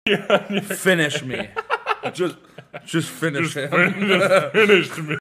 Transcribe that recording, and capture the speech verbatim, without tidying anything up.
Finish me. Just, just finish Just him. fin- just finished me.